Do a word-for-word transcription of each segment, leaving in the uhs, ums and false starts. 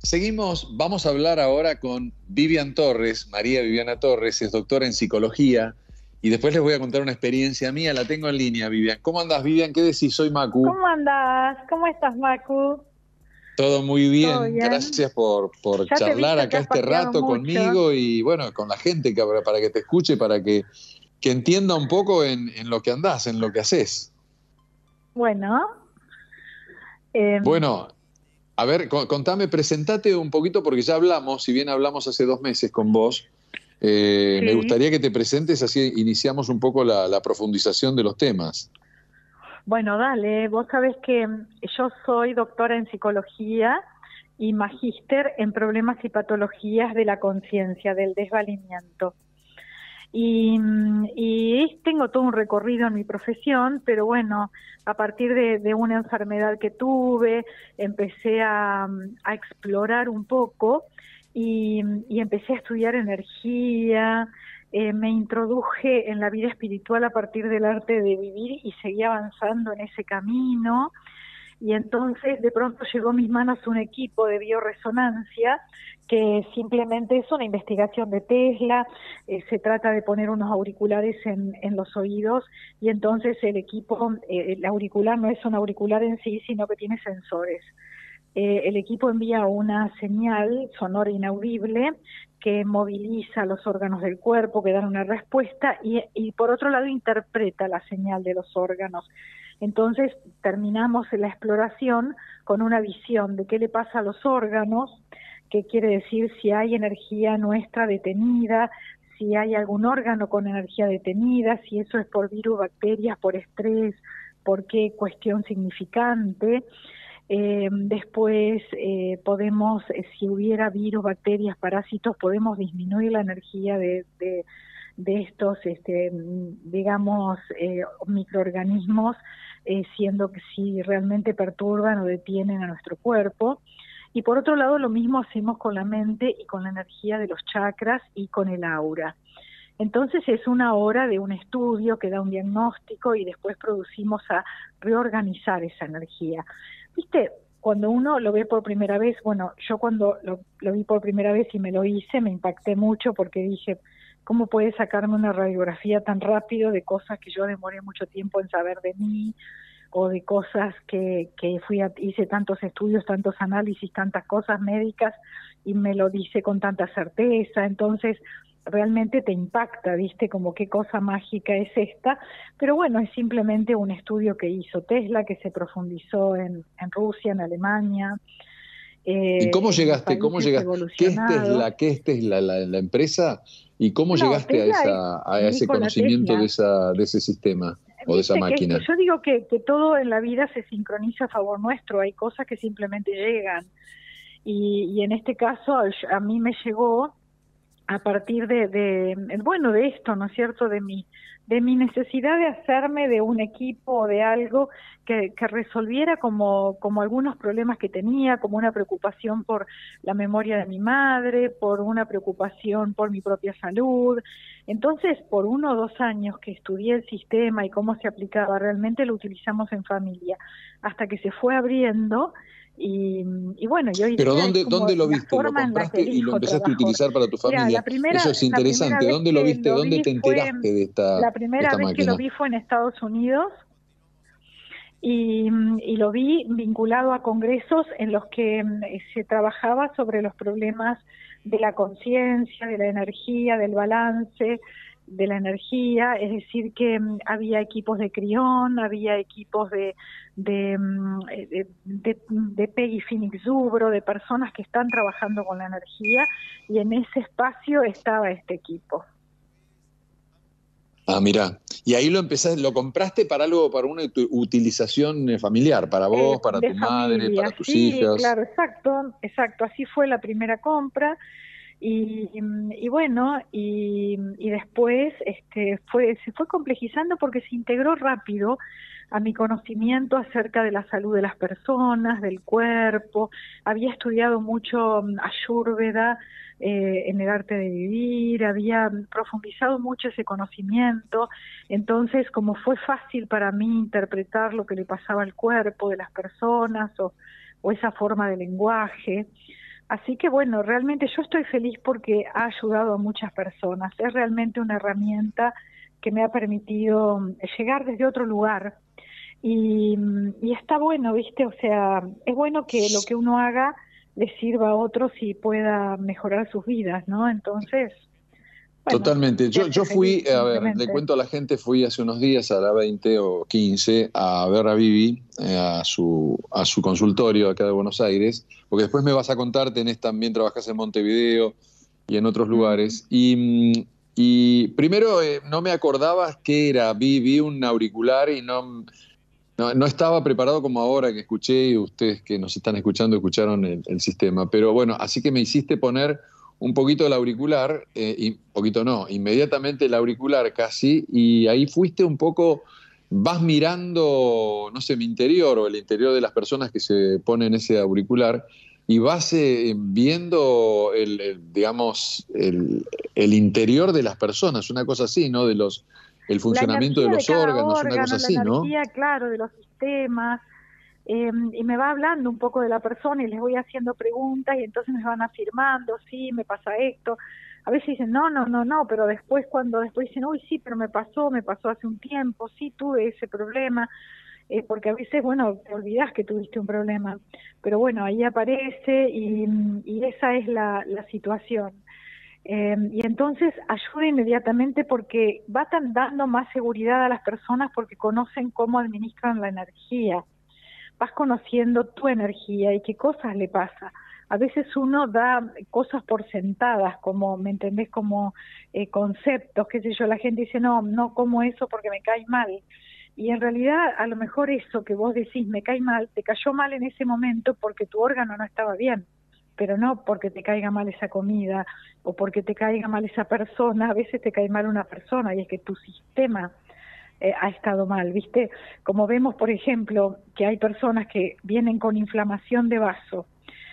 Seguimos, vamos a hablar ahora con Vivian Torres, María Viviana Torres, es doctora en psicología, y después les voy a contar una experiencia mía, la tengo en línea, Vivian. ¿Cómo andás, Vivian? ¿Qué decís? Soy Macu. ¿Cómo andás? ¿Cómo estás, Macu? Todo muy ¿Todo bien, bien? gracias por, por Ya te he charlar visto que acá has este paseado rato mucho. conmigo y bueno, con la gente que, para que te escuche, para que, que entienda un poco en, en lo que andás, en lo que haces. Bueno, eh, Bueno, a ver, co- contame, presentate un poquito porque ya hablamos, si bien hablamos hace dos meses con vos, eh, me sí. gustaría que te presentes, así iniciamos un poco la, la profundización de los temas. Bueno, dale. Vos sabés que mm, yo soy doctora en psicología y magíster en problemas y patologías de la conciencia, del desvalimiento. Y, mm, y tengo todo un recorrido en mi profesión, pero bueno, a partir de, de una enfermedad que tuve, empecé a, mm, a explorar un poco y, y empecé a estudiar energía, eh, me introduje en la vida espiritual a partir del arte de vivir y seguí avanzando en ese camino. Y entonces de pronto llegó a mis manos un equipo de bioresonancia que simplemente es una investigación de Tesla, eh, se trata de poner unos auriculares en, en los oídos y entonces el equipo, eh, el auricular no es un auricular en sí, sino que tiene sensores. Eh, el equipo envía una señal sonora inaudible que moviliza los órganos del cuerpo, que dan una respuesta, y, y por otro lado interpreta la señal de los órganos. Entonces terminamos la exploración con una visión de qué le pasa a los órganos, qué quiere decir si hay energía nuestra detenida, si hay algún órgano con energía detenida, si eso es por virus, bacterias, por estrés, por qué cuestión significante. Eh, después eh, podemos, eh, si hubiera virus, bacterias, parásitos, podemos disminuir la energía de, de, de estos, este, digamos, eh, microorganismos, eh, siendo que si realmente perturban o detienen a nuestro cuerpo. Y por otro lado, lo mismo hacemos con la mente y con la energía de los chakras y con el aura. Entonces es una hora de un estudio que da un diagnóstico y después producimos a reorganizar esa energía. ¿Viste? Cuando uno lo ve por primera vez, bueno, yo cuando lo, lo vi por primera vez y me lo hice, me impacté mucho porque dije, ¿cómo puede sacarme una radiografía tan rápido de cosas que yo demoré mucho tiempo en saber de mí o de cosas que, que fui a, hice tantos estudios, tantos análisis, tantas cosas médicas y me lo dice con tanta certeza? Entonces realmente te impacta, ¿viste? Como qué cosa mágica es esta, pero bueno, es simplemente un estudio que hizo Tesla, que se profundizó en, en Rusia, en Alemania, ¿Y cómo eh, en llegaste? ¿Cómo países llegaste? ¿Qué este es evolucionados. la, qué este es la, la, la empresa? ¿Y cómo No, llegaste a Tesla es esa, a ese Nikola conocimiento de Tesla. esa, de ese sistema o de esa Viste que es que máquina? yo digo que, que todo en la vida se sincroniza a favor nuestro, hay cosas que simplemente llegan. Y, y en este caso a mí me llegó a partir de, de, bueno, de esto, ¿no es cierto?, de mi, de mi necesidad de hacerme de un equipo o de algo que, que resolviera como, como algunos problemas que tenía, como una preocupación por la memoria de mi madre, por una preocupación por mi propia salud. Entonces, por uno o dos años que estudié el sistema y cómo se aplicaba, realmente lo utilizamos en familia, hasta que se fue abriendo. Y, y bueno, y hoy Pero día es ¿dónde, como dónde lo la viste? ¿Lo forma en la que compraste y lo elijo empezaste a trabajo. utilizar para tu Mira, la familia? primera, Eso es la primera interesante. vez ¿Dónde lo que viste? lo ¿Dónde vi te fue, enteraste de esta, la de primera esta vez que lo máquina? vi fue en Estados Unidos y, y lo vi vinculado a congresos en los que mm, se trabajaba sobre los problemas de la conciencia, de la energía, del balance de la energía, es decir que mm, había equipos de Crión, había equipos de de, mm, de, de, de Peggy Phoenix Zubro, de personas que están trabajando con la energía, y en ese espacio estaba este equipo. Ah, mirá. Y ahí lo empezaste, lo compraste para algo, para una utu- utilización eh, familiar, para vos, Eh, para de tu madre, para familia, tus sí, hijas. claro, exacto, exacto, así fue la primera compra. Y, y bueno, y, y después este, fue, se fue complejizando porque se integró rápido a mi conocimiento acerca de la salud de las personas, del cuerpo. Había estudiado mucho mm, Ayurveda eh, en el arte de vivir, había profundizado mucho ese conocimiento. Entonces, como fue fácil para mí interpretar lo que le pasaba al cuerpo de las personas o, o esa forma de lenguaje, Así que bueno, realmente yo estoy feliz porque ha ayudado a muchas personas. Es realmente una herramienta que me ha permitido llegar desde otro lugar. Y, y está bueno, ¿viste? O sea, es bueno que lo que uno haga le sirva a otros y pueda mejorar sus vidas, ¿no? Entonces, bueno, Totalmente. te Yo, hace yo feliz fui, a ver, le simplemente. cuento a la gente, fui hace unos días a la veinte o quince a ver a Vivi, eh, a, su, a su consultorio acá de Buenos Aires, porque después me vas a contar, tenés también, trabajás en Montevideo y en otros Mm. lugares. Y, y primero eh, no me acordaba qué era, vi, vi un auricular y no, no, no estaba preparado como ahora que escuché y ustedes que nos están escuchando escucharon el, el sistema. Pero bueno, así que me hiciste poner un poquito el auricular, eh, y poquito no, inmediatamente el auricular casi, y ahí fuiste un poco, vas mirando, no sé, mi interior o el interior de las personas que se ponen ese auricular y vas eh, viendo el, el, digamos, el, el interior de las personas, una cosa así, ¿no? De los, el La funcionamiento de energía de los cada órganos, una cosa órgano, la así, ¿no? energía, claro, de los sistemas, eh, y me va hablando un poco de la persona y les voy haciendo preguntas y entonces me van afirmando, sí, me pasa esto. A veces dicen, no, no, no, no, pero después cuando después dicen, uy, sí, pero me pasó, me pasó hace un tiempo, sí, tuve ese problema, eh, porque a veces, bueno, te olvidás que tuviste un problema, pero bueno, ahí aparece y, y esa es la, la situación. Eh, y entonces ayuda inmediatamente porque va tan dando más seguridad a las personas porque conocen cómo administran la energía. Vas conociendo tu energía y qué cosas le pasa. A veces uno da cosas por sentadas, como, ¿me entendés? Como eh, conceptos, qué sé yo, la gente dice, no, no como eso porque me cae mal. Y en realidad, a lo mejor eso que vos decís, me cae mal, te cayó mal en ese momento porque tu órgano no estaba bien, pero no porque te caiga mal esa comida o porque te caiga mal esa persona. A veces te cae mal una persona y es que tu sistema eh, ha estado mal, ¿viste? Como vemos, por ejemplo, que hay personas que vienen con inflamación de vaso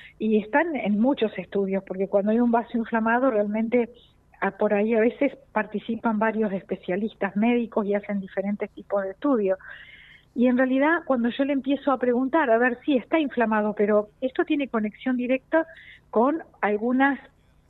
y están en muchos estudios, porque cuando hay un vaso inflamado realmente a, por ahí a veces participan varios especialistas médicos y hacen diferentes tipos de estudios. Y en realidad cuando yo le empiezo a preguntar, a ver si sí, está inflamado, pero esto tiene conexión directa con algunas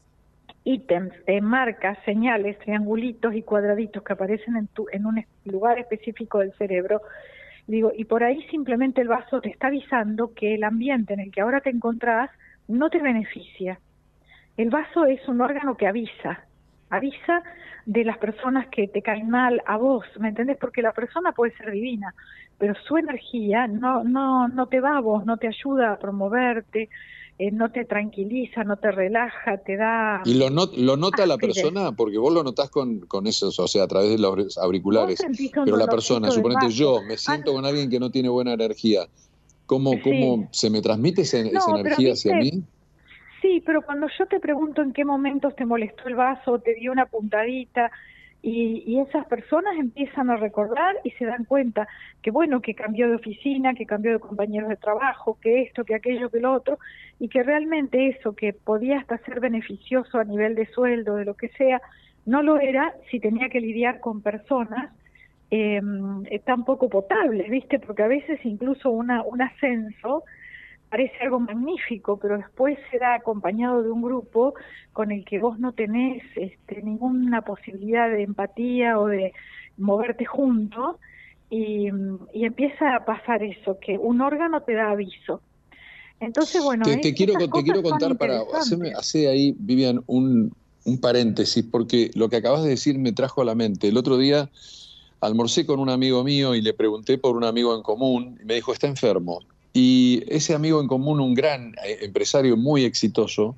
ítems, eh, marcas, señales, triangulitos y cuadraditos que aparecen en, tu, en un lugar específico del cerebro. Digo, y por ahí simplemente el vaso te está avisando que el ambiente en el que ahora te encontrás no te beneficia. El vaso es un órgano que avisa, avisa de las personas que te caen mal a vos, ¿me entendés? Porque la persona puede ser divina, pero su energía no no no te va a vos, no te ayuda a promoverte, eh, no te tranquiliza, no te relaja, te da Y lo, not, lo nota la áspide. persona, porque vos lo notás con, con esos, o sea, a través de los Vos auriculares, sentís un pero la persona, dolorcito del suponete vaso. yo, me Ah, siento con alguien que no tiene buena energía, ¿cómo, sí. cómo se me transmite esa, esa No, pero energía hacia viste, mí? sí, pero cuando yo te pregunto en qué momentos te molestó el vaso, te dio una puntadita, y, y esas personas empiezan a recordar y se dan cuenta que bueno, que cambió de oficina, que cambió de compañeros de trabajo, que esto, que aquello, que lo otro, y que realmente eso que podía hasta ser beneficioso a nivel de sueldo, de lo que sea, no lo era si tenía que lidiar con personas eh, tan poco potables, ¿viste? Porque a veces incluso una, un ascenso parece algo magnífico, pero después será acompañado de un grupo con el que vos no tenés este, ninguna posibilidad de empatía o de moverte junto, y, y empieza a pasar eso, que un órgano te da aviso. Entonces, bueno, Te, es, te quiero, esas te cosas quiero son contar para hacerme, interesantes. hacer ahí, Vivian, un, un paréntesis, porque lo que acabas de decir me trajo a la mente. El otro día almorcé con un amigo mío y le pregunté por un amigo en común y me dijo, está enfermo. Y ese amigo en común, un gran eh, empresario muy exitoso,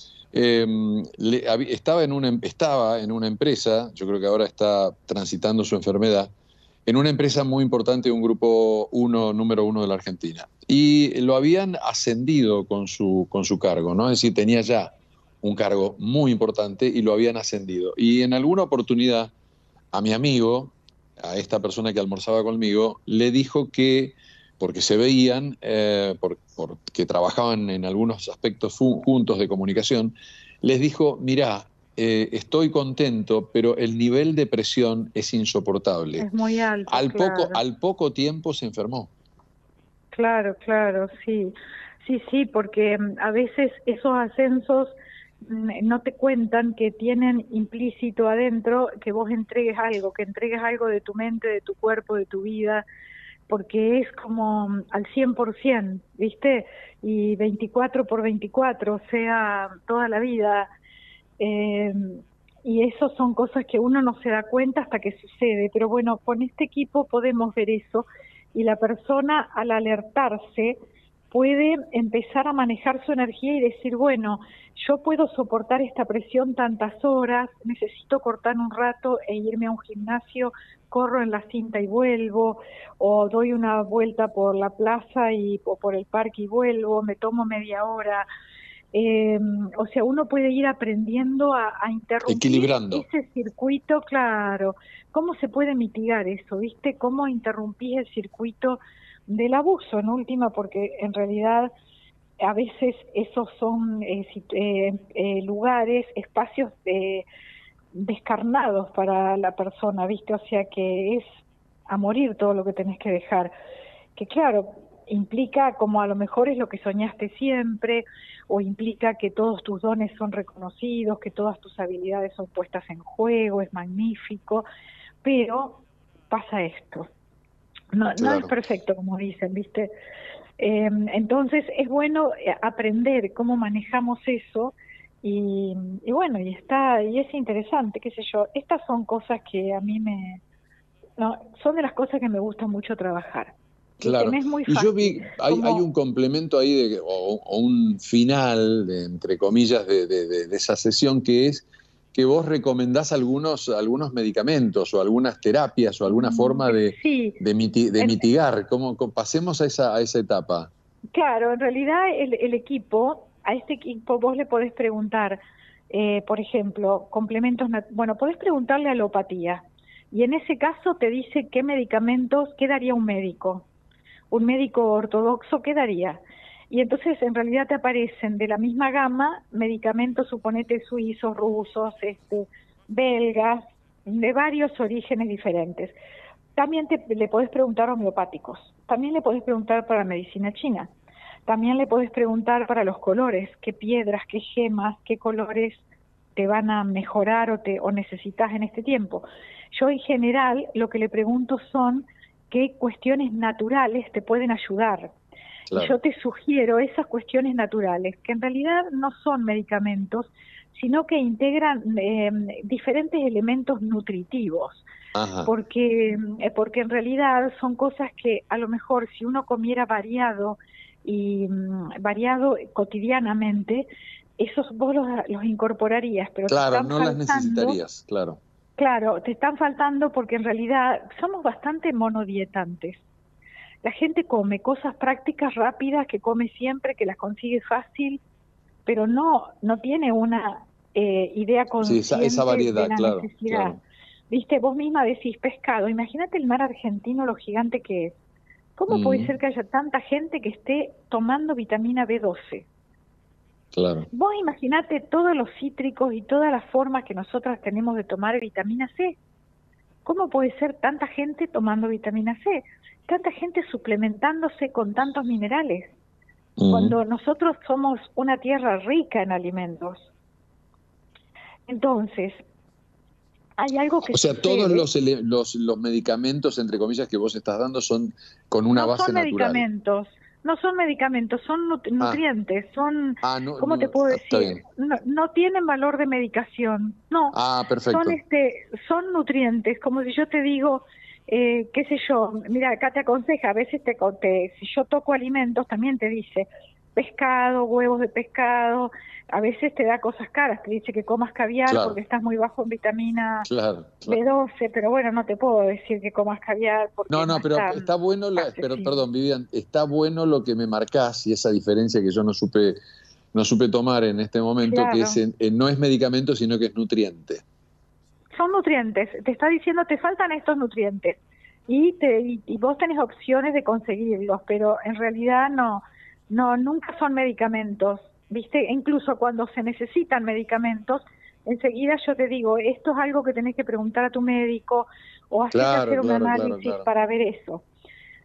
eh, le, estaba, en una, estaba en una empresa, yo creo que ahora está transitando su enfermedad, en una empresa muy importante, un grupo uno, número uno de la Argentina. Y lo habían ascendido con su, con su cargo, ¿no? Es decir, tenía ya un cargo muy importante y lo habían ascendido. Y en alguna oportunidad a mi amigo, a esta persona que almorzaba conmigo, le dijo que, porque se veían, eh, por, porque trabajaban en algunos aspectos juntos de comunicación, les dijo, mirá, eh, estoy contento, pero el nivel de presión es insoportable. Es muy alto, Al poco, claro. al poco tiempo se enfermó. Claro, claro, sí. Sí, sí, porque mm, a veces esos ascensos mm, no te cuentan que tienen implícito adentro que vos entregues algo, que entregues algo de tu mente, de tu cuerpo, de tu vida, porque es como mm, al cien por ciento, ¿viste? Y veinticuatro por veinticuatro, o sea, toda la vida. Eh, y eso son cosas que uno no se da cuenta hasta que sucede, pero bueno, con este equipo podemos ver eso y la persona al alertarse puede empezar a manejar su energía y decir, bueno, yo puedo soportar esta presión tantas horas, necesito cortar un rato e irme a un gimnasio, corro en la cinta y vuelvo, o doy una vuelta por la plaza y, o por el parque y vuelvo, me tomo media hora. Eh, o sea, uno puede ir aprendiendo a, a interrumpir Equilibrando. ese circuito, claro. ¿Cómo se puede mitigar eso, viste? ¿Cómo interrumpir el circuito del abuso, en última? Porque en realidad a veces esos son eh, eh, eh, lugares, espacios eh, descarnados para la persona, viste, o sea que es a morir todo lo que tenés que dejar, que claro, implica como a lo mejor es lo que soñaste siempre, o implica que todos tus dones son reconocidos, que todas tus habilidades son puestas en juego, es magnífico, pero pasa esto. No, no es Claro. perfecto, como dicen, ¿viste? Eh, entonces es bueno aprender cómo manejamos eso y, y bueno, y está y es interesante, qué sé yo. Estas son cosas que a mí me... No, son de las cosas que me gusta mucho trabajar. ¿Viste? Claro, Me es muy y yo fácil. vi, hay, hay un Como, complemento ahí, de, o, o un final, de, entre comillas, de, de, de, de esa sesión, que es que vos recomendás algunos, algunos medicamentos o algunas terapias o alguna mm, forma de, sí, de, miti- de en- mitigar. ¿Cómo, cómo- pasemos a esa, a esa etapa? claro, en realidad el, el equipo, a este equipo vos le podés preguntar, eh, por ejemplo, complementos, nat- bueno, podés preguntarle alopatía y en ese caso te dice qué medicamentos, qué daría un médico, un médico ortodoxo, qué daría. Y entonces en realidad te aparecen de la misma gama medicamentos, suponete suizos, rusos, este, belgas, de varios orígenes diferentes. También te, le podés preguntar homeopáticos, también le podés preguntar para medicina china, también le podés preguntar para los colores, qué piedras, qué gemas, qué colores te van a mejorar o, te, o necesitas en este tiempo. Yo en general lo que le pregunto son qué cuestiones naturales te pueden ayudar. Y Claro. yo te sugiero esas cuestiones naturales, que en realidad no son medicamentos, sino que integran eh, diferentes elementos nutritivos Ajá. porque, eh, porque en realidad son cosas que a lo mejor si uno comiera variado y mm, variado cotidianamente, esos vos los, los incorporarías, pero te Claro, están no las faltando, necesitarías, claro. claro, te están faltando porque en realidad somos bastante monodietantes. La gente come cosas prácticas, rápidas, que come siempre, que las consigue fácil, pero no, no tiene una eh, idea Sí, esa, esa consciente de variedad, la claro, necesidad. claro. Viste, vos misma decís pescado, imagínate el mar argentino, lo gigante que es. ¿Cómo puede Mm, ser que haya tanta gente que esté tomando vitamina B doce? claro. Vos imaginate todos los cítricos y todas las formas que nosotras tenemos de tomar vitamina C. ¿Cómo puede ser tanta gente tomando vitamina C? Tanta gente suplementándose con tantos minerales, Mm. cuando nosotros somos una tierra rica en alimentos. Entonces, hay algo que O sea, todos sucede. los, ele- los, los medicamentos, entre comillas, que vos estás dando son con una No base son natural. medicamentos, no son medicamentos, son nut- Ah, nutrientes, son, ah, no, ¿cómo te no, puedo ah, está decir? bien. No, no tienen valor de medicación, no, Ah, son perfecto. este, son nutrientes, como si yo te digo, eh, qué sé yo, mira, acá te aconseja, a veces te, con- te, si yo toco alimentos, también te dice pescado, huevos de pescado, a veces te da cosas caras, te dice que comas caviar porque Claro, estás muy bajo en vitamina claro, claro. B doce, pero bueno, no te puedo decir que comas caviar No, porque no no, es pero está tan bueno, la- pero, accesible. perdón, Vivian, está bueno lo que me marcás y esa diferencia que yo no supe, no supe tomar en este momento, que es, Claro, en- en- no es medicamento, sino que es nutriente. son nutrientes, te está diciendo te faltan estos nutrientes y, te, y, y vos tenés opciones de conseguirlos, pero en realidad no, no, nunca son medicamentos, ¿viste? Incluso cuando se necesitan medicamentos, enseguida yo te digo, esto es algo que tenés que preguntar a tu médico o hacerle Claro, hacer un claro, claro, análisis claro. para ver eso.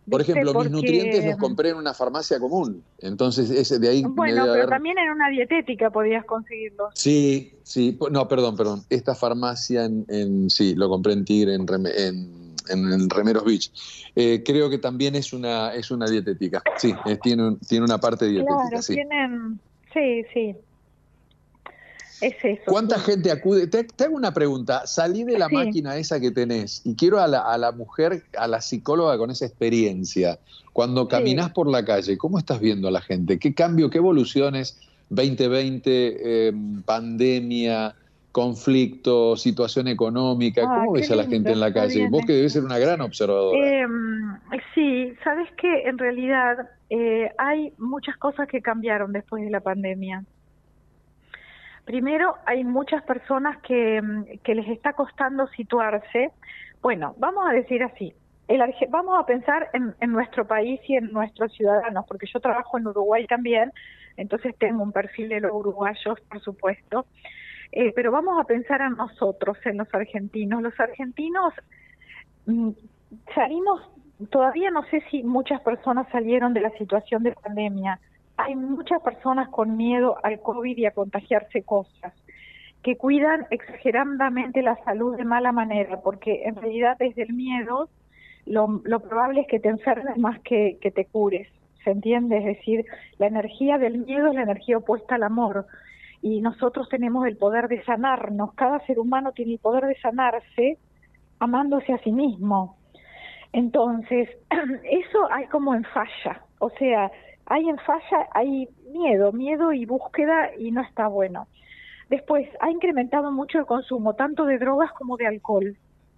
Por ejemplo, Porque, mis nutrientes los compré en una farmacia común, entonces ese de ahí bueno, me debe pero haber... también en una dietética podías conseguirlos. Sí, sí, no, perdón, perdón, esta farmacia, en, en sí, lo compré en Tigre, en, Reme, en, en, en Remeros Beach. Eh, creo que también es una, es una dietética, sí, eh, tiene, un, tiene una parte dietética, Claro, sí. tienen, sí, sí, es eso, ¿Cuánta sí. gente acude? Te, te hago una pregunta. Salí de la Sí, máquina esa que tenés y quiero a la, a la mujer, a la psicóloga con esa experiencia. Cuando sí. caminás por la calle, ¿cómo estás viendo a la gente? ¿Qué cambio, qué evoluciones? veinte veinte, eh, pandemia, conflicto, situación económica. Ah, ¿Cómo qué ves a la gente lindo, en la está calle? bien Vos que debes eso. ser una gran observadora. Eh, sí, sabes que en realidad eh, hay muchas cosas que cambiaron después de la pandemia. Primero, hay muchas personas que, que les está costando situarse. Bueno, vamos a decir así, el Arge- vamos a pensar en, en nuestro país y en nuestros ciudadanos, porque yo trabajo en Uruguay también, entonces tengo un perfil de los uruguayos, por supuesto. Eh, pero vamos a pensar en nosotros, en los argentinos. Los argentinos mm, salimos, todavía no sé si muchas personas salieron de la situación de pandemia. Hay muchas personas con miedo al COVID y a contagiarse cosas, que cuidan exageradamente la salud de mala manera, porque en realidad desde el miedo lo, lo probable es que te enfermes más que, que te cures, ¿se entiende? Es decir, la energía del miedo es la energía opuesta al amor, y nosotros tenemos el poder de sanarnos, cada ser humano tiene el poder de sanarse amándose a sí mismo. Entonces, eso hay como en falla, o sea, hay en falla, hay miedo, miedo y búsqueda y no está bueno. Después, ha incrementado mucho el consumo, tanto de drogas como de alcohol.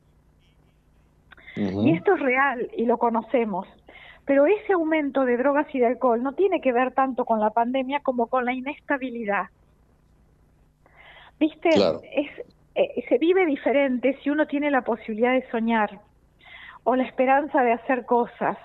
Y Uh-huh. esto es real y lo conocemos. Pero ese aumento de drogas y de alcohol no tiene que ver tanto con la pandemia como con la inestabilidad. ¿Viste? Claro. Es, eh, se vive diferente si uno tiene la posibilidad de soñar o la esperanza de hacer cosas,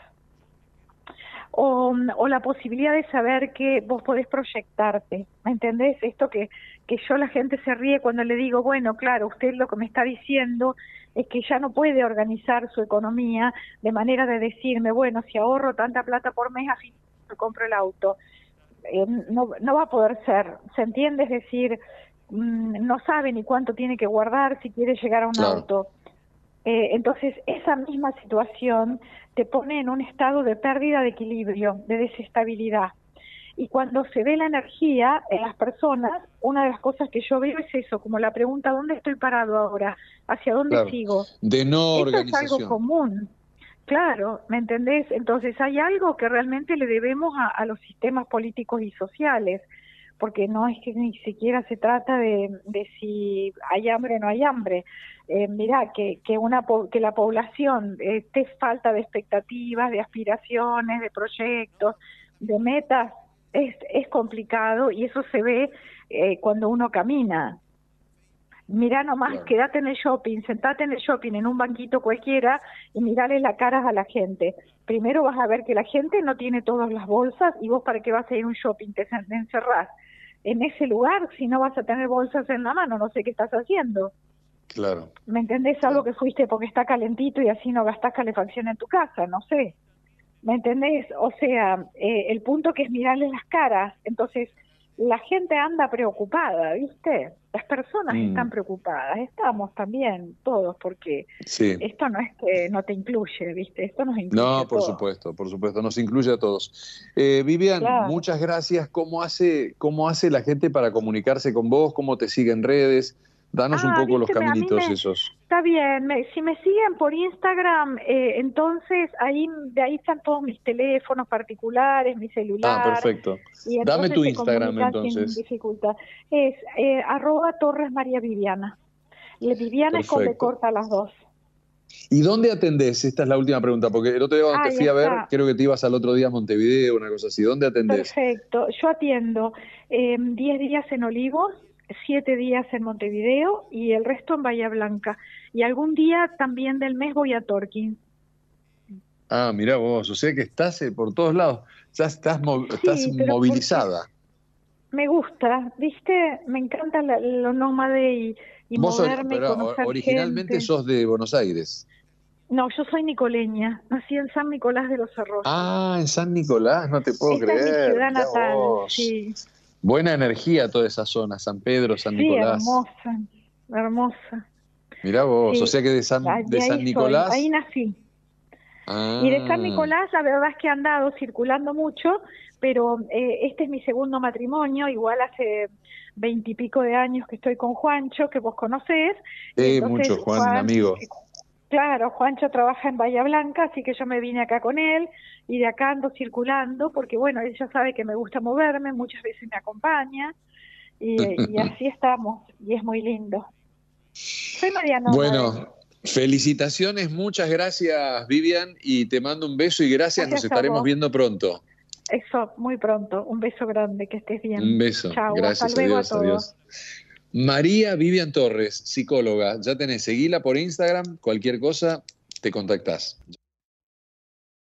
o, o la posibilidad de saber que vos podés proyectarte, ¿me entendés? Esto que, que yo la gente se ríe cuando le digo, bueno, claro, usted lo que me está diciendo es que ya no puede organizar su economía de manera de decirme, bueno, si ahorro tanta plata por mes, a fin me compro el auto. Eh, no, no va a poder ser, ¿se entiende? Es decir, mmm, no sabe ni cuánto tiene que guardar si quiere llegar a un Claro. auto. Eh, entonces, esa misma situación te pone en un estado de pérdida de equilibrio, de desestabilidad. Y cuando se ve la energía en las personas, una de las cosas que yo veo es eso, como la pregunta, ¿dónde estoy parado ahora? ¿Hacia dónde Claro. sigo? De no Eso es algo organización. común, claro, ¿me entendés? Entonces hay algo que realmente le debemos a, a los sistemas políticos y sociales, porque no es que ni siquiera se trata de, de si hay hambre o no hay hambre. Eh, mirá, que, que, una, que la población esté falta de expectativas, de aspiraciones, de proyectos, de metas, es, es complicado y eso se ve eh, cuando uno camina. Mirá nomás, Claro. quédate en el shopping, sentate en el shopping en un banquito cualquiera y mirale las caras a la gente. Primero vas a ver que la gente no tiene todas las bolsas y vos para qué vas a ir a un shopping, te encerrás en ese lugar si no vas a tener bolsas en la mano, no sé qué estás haciendo. Claro. ¿Me entendés? Algo que fuiste porque está calentito y así no gastás calefacción en tu casa, no sé. ¿Me entendés? O sea, eh, el punto que es mirarle las caras. Entonces, la gente anda preocupada, ¿viste? Las personas Mm. están preocupadas, estamos también todos, porque Sí. esto no es que no te incluye, ¿viste? Esto nos incluye No, a por todos. supuesto, por supuesto, nos incluye a todos. Eh, Vivian, Claro. muchas gracias. ¿Cómo hace, cómo hace la gente para comunicarse con vos? ¿Cómo te sigue en redes? Danos un Ah, poco los viste, me- a mí caminitos me esos. está bien. Me, si me siguen por Instagram, eh, entonces ahí de ahí están todos mis teléfonos particulares, mi Ah, celular, perfecto. y Dame entonces tu se Instagram comunican sin entonces. dificultad. Es eh, arroba Torres María Viviana. Le Viviana es con B Perfecto. corta las dos. ¿Y dónde atendés? Esta es la última pregunta, porque el otro día cuando te Ahí fui a ver, está. creo que te ibas al otro día a Montevideo, una cosa así. ¿Dónde atendés? Perfecto. Yo atiendo eh, diez días en Olivos, siete días en Montevideo y el resto en Bahía Blanca. Y algún día también del mes voy a Torquín. Ah, mirá vos, o sea que estás eh, por todos lados. Ya estás, mo- estás Sí, pero porque movilizada. me gusta, ¿viste? Me encanta la- lo nómade y, y Vos, or- moverme y pero o- conocer originalmente gente. sos de Buenos Aires. No, yo soy nicoleña, nací en San Nicolás de los Arroyos. Ah, en San Nicolás, no te puedo Esta creer. es mi ciudad Mirá natal, vos. sí. Buena energía toda esa zona, San Pedro, San Sí, Nicolás. hermosa, hermosa. Mirá vos, o Sí, sea que de San, de de San ahí soy, ahí Nicolás. nací. Y de San Ah, Nicolás, la verdad es que he andado circulando mucho, pero eh, este es mi segundo matrimonio, igual hace veintipico de años que estoy con Juancho, que vos conocés, y eh, entonces mucho, Juan, Juan, amigo. claro, Juancho trabaja en Bahía Blanca, así que yo me vine acá con él, y de acá ando circulando, porque bueno, él ya sabe que me gusta moverme, muchas veces me acompaña, y, y así estamos, y es muy lindo. Soy media nómade. Bueno, felicitaciones, muchas gracias, Vivian, y te mando un beso y gracias, nos Gracias a estaremos vos. viendo pronto. Eso, muy pronto. Un beso grande, que estés Un bien. beso, Chau, hasta gracias, luego a adiós, todos. adiós. María Vivian Torres, psicóloga, ya tenés, seguila por Instagram, cualquier cosa, te contactás.